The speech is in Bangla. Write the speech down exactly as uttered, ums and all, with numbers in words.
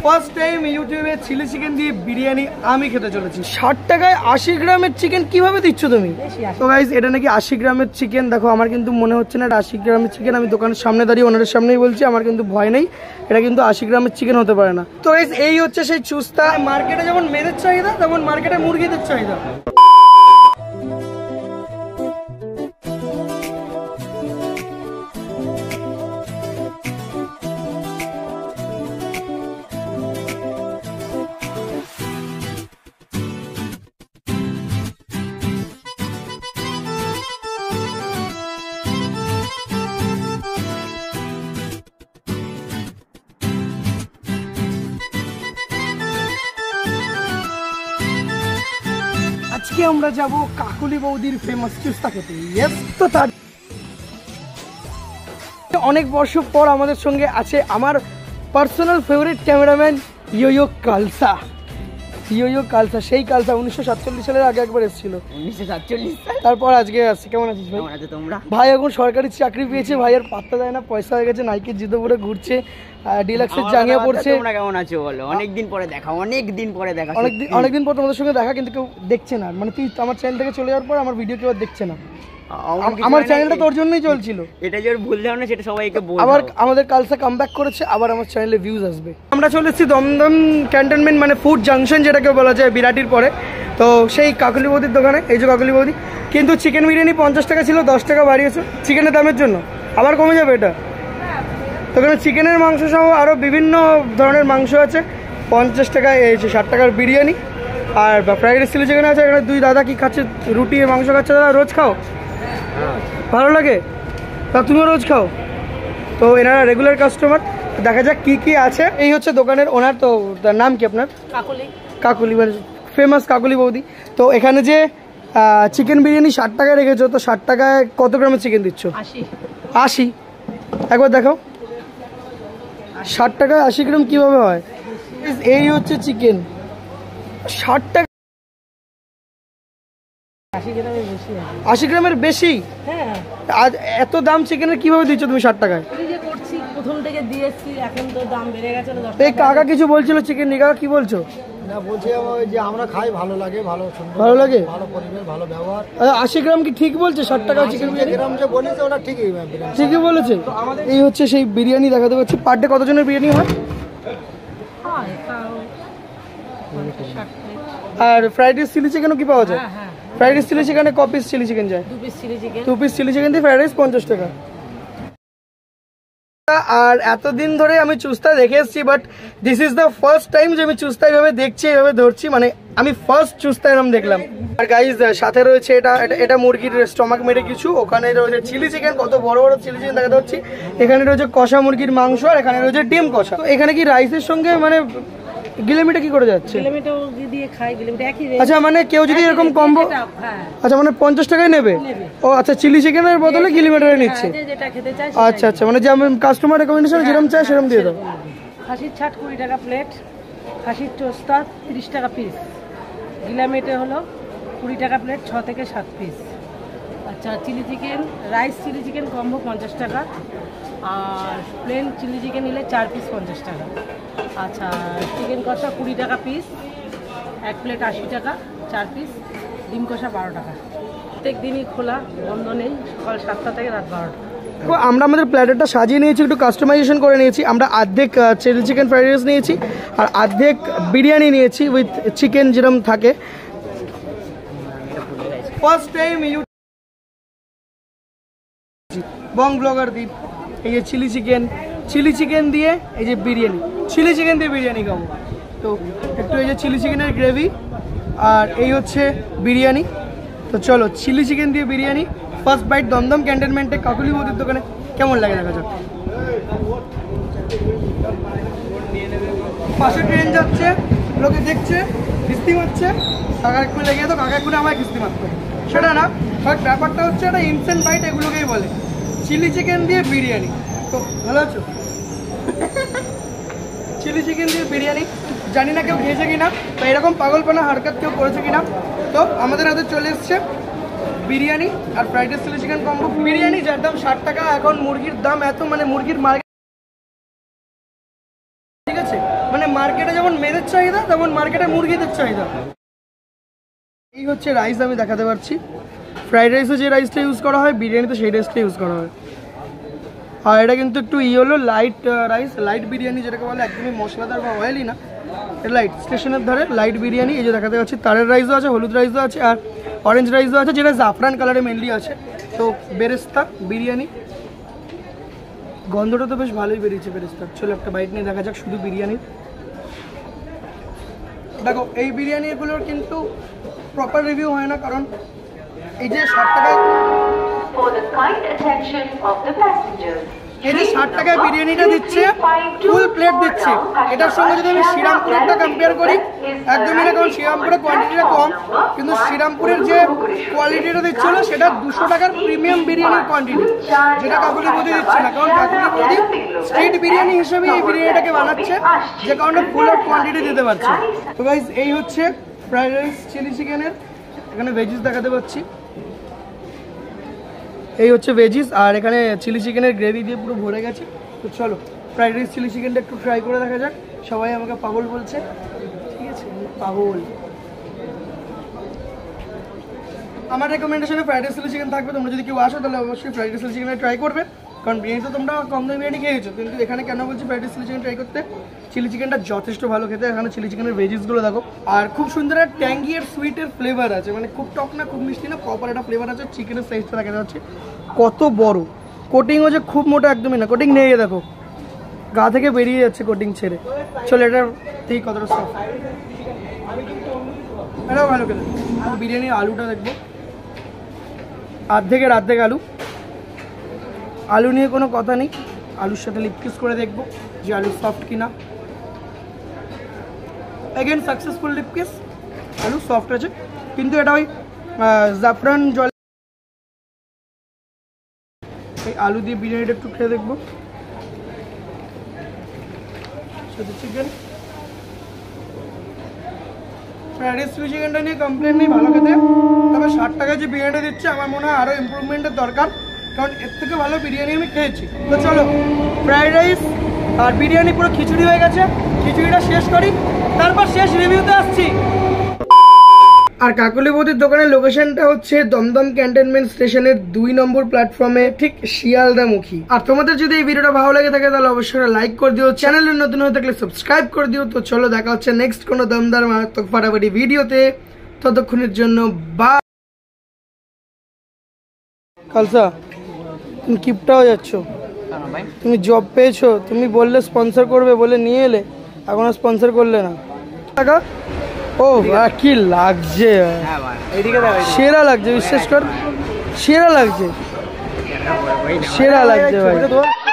ফার্স্ট টাইম ইউটিউবে চিলি চিকেন দিয়ে বিরিয়ানি আমি খেতে চলেছি। ষাট টাকায় আশি গ্রামের চিকেন কিভাবে দিচ্ছ তুমি? তো গাইস এটা নাকি আশি গ্রামের চিকেন। দেখো আমার কিন্তু মনে হচ্ছে না এটা আশি গ্রামের চিকেন। আমি দোকানের সামনে দাঁড়িয়ে ওনাদের সামনেই বলছি, আমার কিন্তু ভয় নেই, এটা কিন্তু আশি গ্রামের চিকেন হতে পারে না। তো গাইস এই হচ্ছে সেই চুস্তা। মার্কেটে যেমন মেয়েদের চাহিদা তেমন মার্কেটে মুরগিদের চাহিদা। আজকে আমরা যাব কাকুলি বৌদির ফেমাস চুস্তা খেতে। ইয়েস, তো তার অনেক বছর পর আমাদের সঙ্গে আছে আমার personal favourite cameraman Yo Khalsa. Yo Khalsa, সেই কালসা উনিশশো সাতচল্লিশ সালের আগে একবার এসেছিল। উনিশশো সাতচল্লিশ তারপর আজকে আসছে। কেমন আছিস ভাই? তোমরা? ভাই এখন সরকারি চাকরি পেয়েছে, ভাইয়ের পাত্তা দেয় না, পয়সা হয়ে গেছে, নাইকের জুতো পরে ঘুরছে, ডিলাক্সের জাঙ্গিয়া পড়ছে। তোমরা কেমন আছো বলো? অনেকদিন পরে দেখা, অনেক দিন পরে দেখা, অনেকদিন অনেকদিন পর তোমাদের সঙ্গে দেখা, কিন্তু কেউ দেখছে না। মানে তুই আমার চ্যানেল থেকে চলে যাওয়ার পর আমার ভিডিও কেউ দেখছে না। আমার চ্যানেলটা তোর জন্যই চলছিল। এটা যে ভুল ধারণা সেটা সবাইকে বল। আবার আমাদের কালসা কামব্যাক করেছে, আবার আমার চ্যানেলে ভিউজ আসবে। আমরা চলে এসেছি দমদম ক্যান্টনমেন্ট মানে ফুড জাংশন যেটাকে বলা যায় বিরাটির পরে। তো সেই কাকুলি বৌদির দোকানে, এই যে কাকুলি বৌদি। কিন্তু চিকেন বিরিয়ানি পঞ্চাশ টাকা ছিল, দশ টাকা বাড়িয়েছে চিকেনের দামের জন্য। আবার কমে যাবে এটা। তো এখানে চিকেনের মাংস সহ আরও বিভিন্ন ধরনের মাংস আছে। পঞ্চাশ টাকায় এই যে ষাট টাকার বিরিয়ানি আর ফ্রাইড রাইস চিলি চিকেন আছে। এখানে দুই দাদা কি খাচ্ছে, রুটি মাংস খাচ্ছে। দাদা রোজ খাও? ভালো লাগে? তা তুমিও রোজ খাও? তো এনারা রেগুলার কাস্টমার। দেখা যাক কি কি আছে। এই হচ্ছে দোকানের ওনার। তো তার নাম কি আপনার? কাকুলি। কাকুলি মানে ফেমাস কাকুলি বৌদি। তো এখানে যে চিকেন বিরিয়ানি ষাট টাকায় রেখেছো, তো ষাট টাকায় কত গ্রামের চিকেন দিচ্ছ? আশি। আশি? একবার দেখাও। ষাট টাকায় আশি গ্রাম কিভাবে হয়? এই হচ্ছে চিকেন ষাট টাকা। আশি গ্রামের বেশি? হ্যাঁ। আজ এত দাম চিকেনের কিভাবে দিচ্ছ তুমি ষাট টাকায়? প্রথম থেকে দিয়েছি, এখন তো দাম বেড়ে গেছে। এই কাকা কিছু বলছিল চিকেন নিয়ে, কাকা কি বলছো? না বলছি যে আমরা খাই, ভালো লাগে, ভালো ভালো লাগে, ভালো পরিবেশ, ভালো ব্যবহার। আশি গ্রাম কি ঠিক বলছে? ষাট টাকা চিকেন গ্রাম যে বলেছে ওটা ঠিকই ঠিকই বলেছে। এই হচ্ছে সেই বিরিয়ানি দেখাতে পাচ্ছি। পার ডে কতজনের বিরিয়ানি হয়? আর ফ্রাইড রাইস চিলি চিকেনও কি পাওয়া যায়? ফ্রাইড রাইস চিলি চিকেনে ক পিস চিলি চিকেন যায়? দু পিস চিলি চিকেন। দু পিস চিলি চিকেন দিয়ে ফ্রাইড রাইস পঞ্চাশ টাকা। আর এতদিন ধরে আমি চুস্তা দেখে এসেছি, but this is the first time যে আমি চুস্তা এইভাবে দেখছি, এইভাবে ধরছি। মানে আমি ফার্স্ট চুস্তা এরকম দেখলাম। আর গাইজ সাথে রয়েছে এটা এটা মুরগির স্টমাক মেরে কিছু। ওখানে রয়েছে চিলি চিকেন, কত বড় বড় চিলি চিকেন দেখাতে হচ্ছে। এখানে রয়েছে কষা মুরগির মাংস, আর এখানে রয়েছে ডিম কষা। তো এখানে কি রাইসের সঙ্গে মানে গিলেমিটা কি করে যাচ্ছে? আচ্ছা মানে কেউ যদি এরকম কম্বো, আচ্ছা মানে পঞ্চাশ টাকায় নেবে? ও আচ্ছা, চিলি চিকেনের বদলে গিলিমিটারে নিচ্ছে। আচ্ছা আচ্ছা, মানে যে আমি কাস্টমার রেকমেন্ডেশন যেরকম চাই সেরকম দিয়ে দাও। খাসির ছাট কুড়ি টাকা প্লেট, খাসির চোস্তা তিরিশ টাকা পিস, গিলামিটে হলো কুড়ি টাকা প্লেট, ছ থেকে সাত পিস। আচ্ছা chilli chicken, rice chilli chicken combo পঞ্চাশ টাকা, আর প্লেন চিলি চিকেন নিলে চার পিস পঞ্চাশ টাকা। আচ্ছা চিকেন কষা কুড়ি টাকা পিস, এক প্লেট আশি টাকা, চার পিস। ডিম কষা বারো টাকা। প্রত্যেক দিনই খোলা, বন্ধ নেই, সকাল সাতটা থেকে রাত বারোটা। আমরা আমাদের প্ল্যাটারটা সাজিয়ে নিয়েছি, একটু কাস্টমাইজেশন করে নিয়েছি। আমরা অর্ধেক চিলি চিকেন ফ্রাইড রাইস নিয়েছি আর অর্ধেক বিরিয়ানি নিয়েছি উইথ চিকেন যেরকম থাকে। ফার্স্ট টাইম বং ব্লগার দ্বীপ। এই যে চিলি চিকেন, চিলি চিকেন দিয়ে এই যে বিরিয়ানি, চিলি চিকেন দিয়ে বিরিয়ানি খাবো। তো একটু এই যে চিলি চিকেনের গ্রেভি আর এই হচ্ছে বিরিয়ানি। তো চলো চিলি চিকেন দিয়ে বিরিয়ানি ফার্স্ট বাইট দমদম ক্যান্টনমেন্টে কাকুলি বৌদির দোকানে। কেমন লাগে দেখা যাক। পাশে ট্রেন যাচ্ছে, লোকে দেখছে, কিস্তি মারছে। কাকা একটু লেগে যেত, কাকা একটু আমায় কিস্তি মারতো, সেটা না। বাট ব্যাপারটা হচ্ছে একটা ইনস্ট্যান্ট বাইট, এগুলোকেই বলে চিলি চিকেন দিয়ে বিরিয়ানি। তো ভালো আছো? চিলি চিকেন দিয়ে বিরিয়ানি, জানি না কেউ খেয়েছে কিনা, তো এরকম পাগলপানা হারকাত কেউ করেছে কিনা। তো আমাদের হাতে চলে এসছে বিরিয়ানি আর fried rice chilli chicken combo. Biryani যার দাম ষাট টাকা, এখন মুরগির দাম এত, মানে মুরগির মার্কেট, ঠিক আছে, মানে মার্কেটে যেমন মেয়েদের চাহিদা তেমন মার্কেটে মুরগিদের চাহিদা। এই হচ্ছে রাইস, আমি দেখাতে পারছি। ফ্রাইড রাইসে যে রাইসটা ইউজ করা হয়, বিরিয়ানিতে সেই রাইসটা ইউজ করা হয়। আর এটা কিন্তু একটু ই হলো লাইট রাইস, লাইট বিরিয়ানি যেটাকে বলে, একদমই মশলাদার বা অয়েলি না, লাইট স্টেশনের ধারে লাইট বিরিয়ানি। এই যে দেখাতে পাচ্ছি তারের রাইসও আছে, হলুদ রাইসও আছে, আর অরেঞ্জ রাইসও আছে, যেটা জাফরান কালারে মেনলি আছে। তো বেরেস্তা বিরিয়ানি, গন্ধটা তো বেশ ভালোই বেরিয়েছে বেরেস্তার। চলো একটা বাইট নিয়ে দেখা যাক শুধু বিরিয়ানি। দেখো এই বিরিয়ানিগুলোর কিন্তু প্রপার রিভিউ হয় না, কারণ এই যে ষাট টাকায় এই যে ষাট টাকায় বিরিয়ানিটা দিচ্ছে, ফুল প্লেট দিচ্ছে, এটার সঙ্গে যদি আমি শ্রীরামপুরেরটা কম্পেয়ার করি একদমই না, কারণ শ্রীরামপুরের কোয়ান্টিটিটা কম, কিন্তু শ্রীরামপুরের যে কোয়ালিটিটা দিচ্ছিল সেটা দুশো টাকার প্রিমিয়াম বিরিয়ানির কোয়ান্টিটি, যেটা কাকুলি বৌদি দিচ্ছে না, কারণ কাকুলি বৌদি স্ট্রিট বিরিয়ানি হিসেবে এই বিরিয়ানিটাকে বানাচ্ছে, যে কারণে ফুল অফ কোয়ান্টিটি দিতে পারছে। তো গাইস এই হচ্ছে ফ্রাইড রাইস চিলি চিকেনের, এখানে ভেজিস দেখাতে পাচ্ছি, এই হচ্ছে ভেজিস, আর এখানে চিলি চিকেনের গ্রেভি দিয়ে পুরো ভরে গেছে। তো চলো ফ্রাইড রাইস চিলি চিকেনটা একটু ট্রাই করে দেখা যাক। সবাই আমাকে পাগল বলছে, ঠিক আছে পাগল। আমার রেকমেন্ডেশনে ফ্রাইড রাইস চিলি চিকেন থাকবে, তোমরা যদি কেউ আসো তাহলে অবশ্যই ফ্রাইড রাইস চিলি চিকেনটা ট্রাই করবে, কারণ বিরিয়ানি তো তোমরা কম দামি বিরিয়ানি খেয়েছো, কিন্তু এখানে কেন বলছি fried rice chilli chicken try করতে, চিলি চিকেনটা যথেষ্ট ভালো খেতে। এখানে চিলি চিকেনের ভেজিসগুলো দেখো, আর খুব সুন্দর একটা ট্যাঙ্গি আর সুইটের ফ্লেভার আছে, মানে খুব টক না খুব মিষ্টি না, প্রপার একটা ফ্লেভার আছে। চিকেনের সাইজটা দেখা যাচ্ছে কত বড়, কোটিংও যে খুব মোটা একদমই না, কোটিং নেই দেখো, গা থেকে বেরিয়ে যাচ্ছে কোটিং ছেড়ে। চলো এটা ঠিক কতটা সফট, এটাও ভালো খেতে। বিরিয়ানির আলুটা দেখবো, আর্ধেকের আর্ধেক আলু, আলু নিয়ে কোনো কথা নেই, আলুর সাথে লিপ কিস করে দেখবো যে আলু সফট কিনা। এগেন সাকসেসফুল লিপ কিস, আলু সফট আছে, কিন্তু এটা ওই জাফরান জল, এই আলু দিয়ে বিরিয়ানিটা একটু খেয়ে দেখবো। সাথে চিকেন, ফ্রাইড রাইস চিলি চিকেনটা নিয়ে কমপ্লেন নেই, ভালো খেতে। তবে ষাট টাকায় যে বিরিয়ানিটা দিচ্ছে আমার মনে হয় আরও ইমপ্রুভমেন্টের দরকার, কারণ এর থেকে ভালো বিরিয়ানি আমি খেয়েছি। তো চলো ফ্রাইড রাইস আর বিরিয়ানি পুরো খিচুড়ি হয়ে গেছে, খিচুড়িটা শেষ করি, তারপর শেষ রিভিউতে আসছি। আর কাকলি বৌদির দোকানের লোকেশনটা হচ্ছে দমদম ক্যান্টনমেন্ট স্টেশনের দুই নম্বর প্ল্যাটফর্মে, ঠিক শিয়ালদা মুখী। আর তোমাদের যদি এই ভিডিওটা ভালো লাগে থাকে তাহলে অবশ্যই লাইক করে দিও, চ্যানেলে নতুন হয়ে থাকলে সাবস্ক্রাইব করে দিও। তো চলো দেখা হচ্ছে নেক্সট কোনো দমদার মারাত্মক ফাটাফাটি ভিডিওতে, ততক্ষণের জন্য বাই। খালসা তুমি কিপটাও যাচ্ছ, তুমি জব পেয়েছো, তুমি বললে স্পন্সর করবে বলে নিয়ে এলে, এখনো স্পন্সর করলে না। টাকা ও কি লাগছে, সেরা লাগছে, বিশ্বাস কর সেরা লাগছে, সেরা লাগছে ভাই।